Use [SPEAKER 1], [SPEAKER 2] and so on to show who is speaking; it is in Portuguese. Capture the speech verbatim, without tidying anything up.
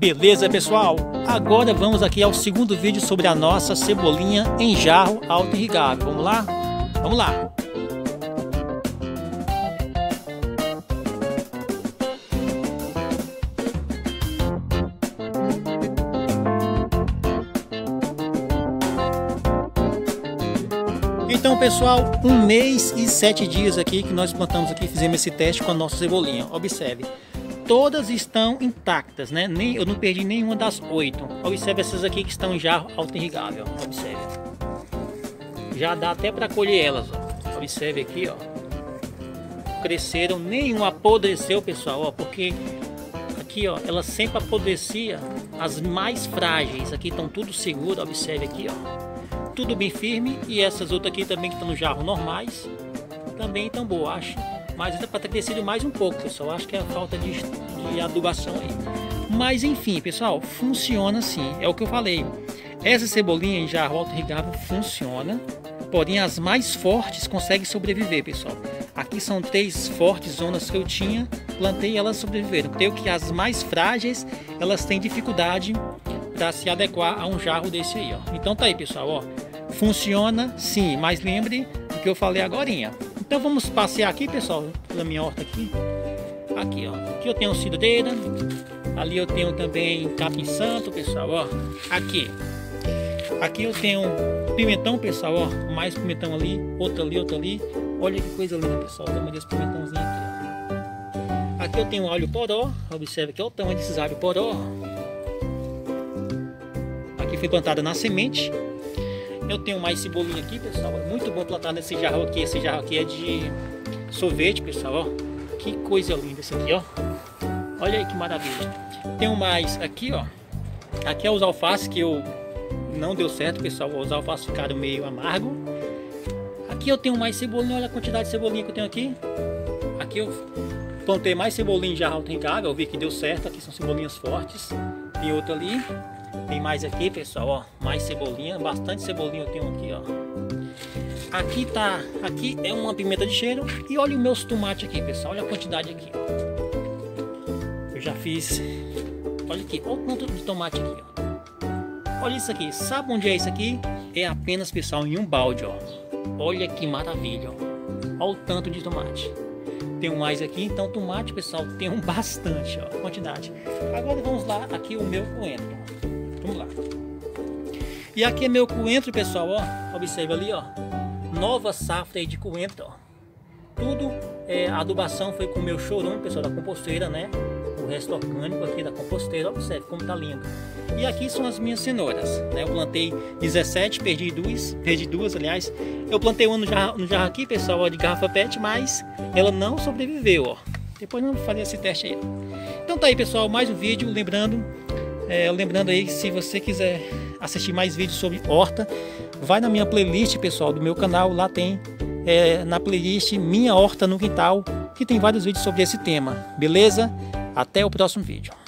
[SPEAKER 1] Beleza, pessoal? Agora vamos aqui ao segundo vídeo sobre a nossa cebolinha em jarro auto-irrigável. Vamos lá? Vamos lá! Então, pessoal, um mês e sete dias aqui que nós plantamos aqui, fizemos esse teste com a nossa cebolinha. Observe, todas estão intactas, né? Nem, eu não perdi nenhuma das oito. Observe essas aqui que estão em jarro auto-irrigável. Observe. Já dá até para colher elas, ó. Observe aqui, ó. Cresceram, nenhuma apodreceu, pessoal, ó, porque aqui, ó, ela sempre apodrecia as mais frágeis. Aqui estão tudo seguro, observe aqui, ó. Tudo bem firme, e essas outras aqui também que estão no jarro normais também estão boas, acho. Mas ainda para ter crescido mais um pouco, pessoal. Acho que é a falta de, de adubação aí. Mas enfim, pessoal, funciona sim. É o que eu falei. Essa cebolinha em jarro auto-irrigável funciona. Porém, as mais fortes conseguem sobreviver, pessoal. Aqui são três fortes zonas que eu tinha, plantei e elas sobreviveram. Creio que as mais frágeis, elas têm dificuldade para se adequar a um jarro desse aí, ó. Então tá aí, pessoal, ó. Funciona sim, mas lembre do que eu falei agorinha. Então vamos passear aqui, pessoal, pela minha horta aqui. Aqui, ó. Aqui eu tenho cidreira. Ali eu tenho também capim santo, pessoal, ó. Aqui. Aqui eu tenho pimentão, pessoal, ó. Mais pimentão ali, outro ali, outro ali. Olha que coisa linda, pessoal. O tamanho desse pimentãozinho aqui, ó. Aqui eu tenho alho poró. Observe aqui, ó, o tamanho desses alho poró. Aqui foi plantada na semente. Eu tenho mais cebolinha aqui, pessoal. É muito bom plantar nesse jarro aqui. Esse jarro aqui é de sorvete, pessoal, ó. Que coisa linda esse aqui, ó. Olha aí que maravilha. Tenho mais aqui, ó. Aqui é os alfaces que eu não deu certo, pessoal. Os alfaces ficaram meio amargo. Aqui eu tenho mais cebolinha. Olha a quantidade de cebolinha que eu tenho aqui. Aqui eu plantei mais cebolinha em jarro auto-irrigável. Eu vi que deu certo. Aqui são cebolinhas fortes. Tem outra ali. Tem mais aqui, pessoal, ó, mais cebolinha, bastante cebolinha eu tenho aqui, ó. Aqui tá, aqui é uma pimenta de cheiro. E olha os meus tomates aqui, pessoal, olha a quantidade aqui, ó. Eu já fiz, olha aqui, olha o quanto de tomate aqui, ó. Olha isso aqui, sabe onde é isso aqui? É apenas, pessoal, em um balde, ó. Olha que maravilha, ó. Olha o tanto de tomate. Tenho mais aqui, então tomate, pessoal, tem um bastante, ó, quantidade. Agora vamos lá, aqui o meu coentro. Vamos lá. E aqui é meu coentro, pessoal, ó. Observe ali, ó. Nova safra aí de coentro, ó. Tudo, é, a adubação foi com o meu chorume, pessoal, da composteira, né? O resto orgânico aqui da composteira. Observe como tá lindo. E aqui são as minhas cenouras, né? Eu plantei dezessete, perdi duas, perdi duas, aliás. Eu plantei uma no jarro, no jarro aqui, pessoal, ó, de garrafa pet, mas ela não sobreviveu, ó. Depois não vou fazer esse teste aí. Então tá aí, pessoal, mais um vídeo, lembrando... É, lembrando aí, se você quiser assistir mais vídeos sobre horta, vai na minha playlist, pessoal, do meu canal. Lá tem é, na playlist Minha Horta no Quintal, que tem vários vídeos sobre esse tema. Beleza? Até o próximo vídeo.